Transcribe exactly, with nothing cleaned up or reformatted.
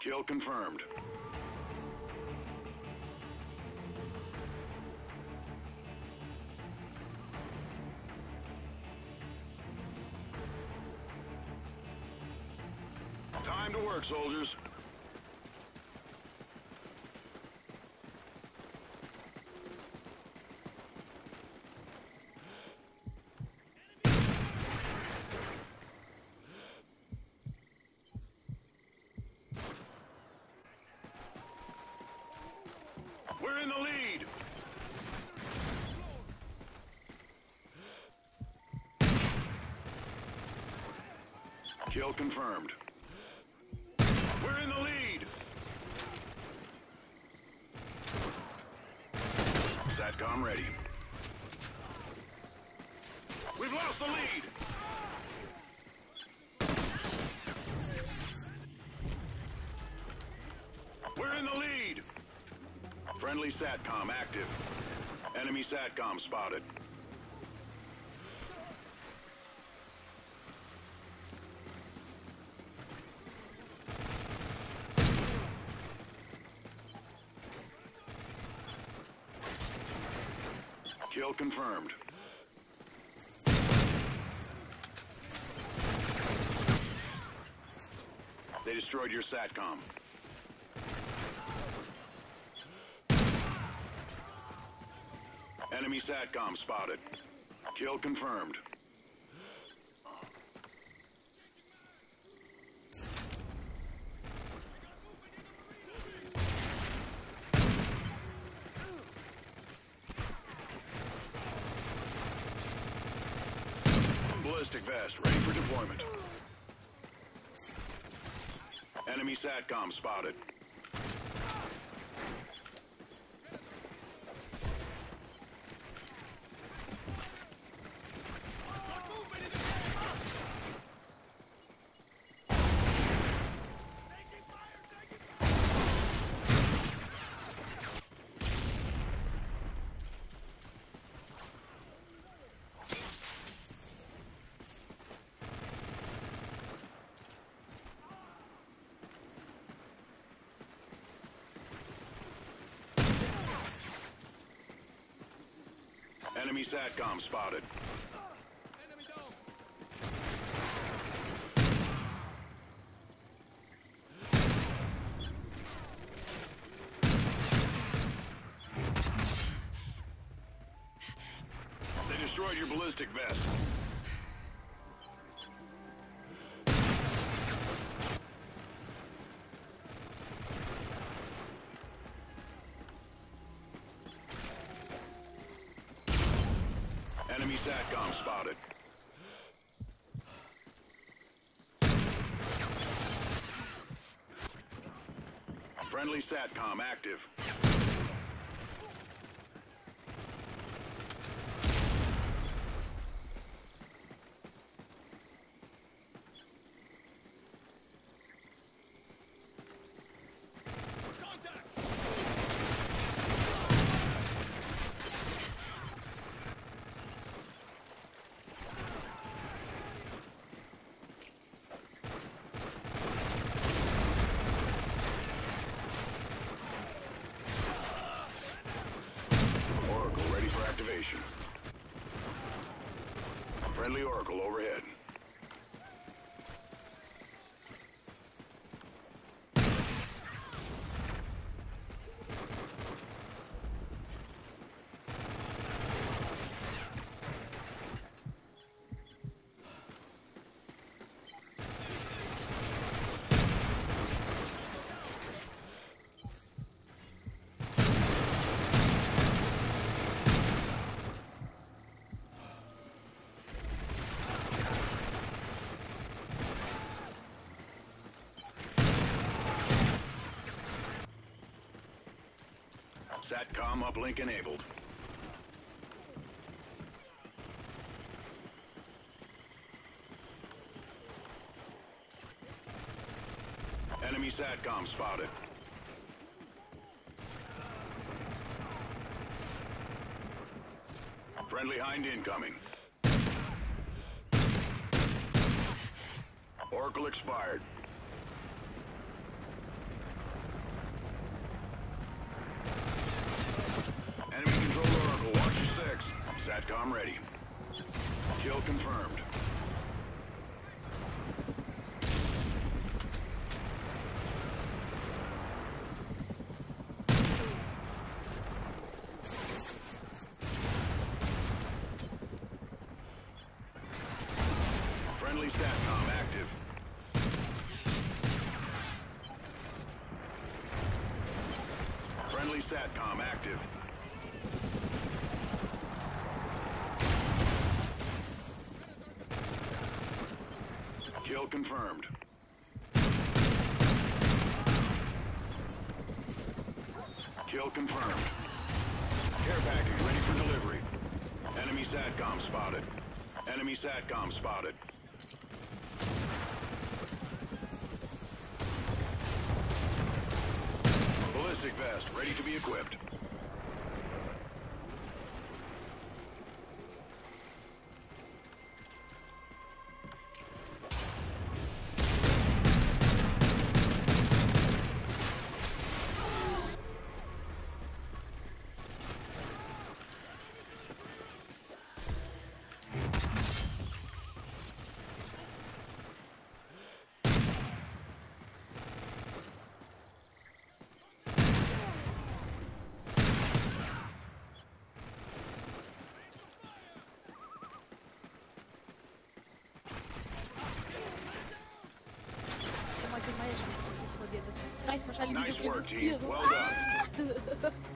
Kill confirmed. Time to work, soldiers. We're in the lead. Kill confirmed. We're in the lead. SATCOM ready. We've lost the lead. We're in the lead. Friendly SATCOM active. Enemy SATCOM spotted. Kill confirmed. They destroyed your SATCOM. Enemy SATCOM spotted. Kill confirmed. Ballistic vest ready for deployment. Enemy SATCOM spotted. Enemy SATCOM spotted. Enemy down. They destroyed your ballistic vest. Enemy SATCOM spotted. Friendly SATCOM active. Oracle ready for activation. Friendly Oracle overhead. SATCOM uplink enabled. Enemy SATCOM spotted. Friendly Hind incoming. Oracle expired. SATCOM ready. Kill confirmed. Friendly SATCOM active. Friendly SATCOM active. Kill confirmed. Kill confirmed. Care package ready for delivery. Enemy SATCOM spotted. Enemy SATCOM spotted. Ballistic vest ready to be equipped. To macie mają szanse pobiedy. Nice, masz alibi Nice do work, kiedy- team. Jezu. Well done.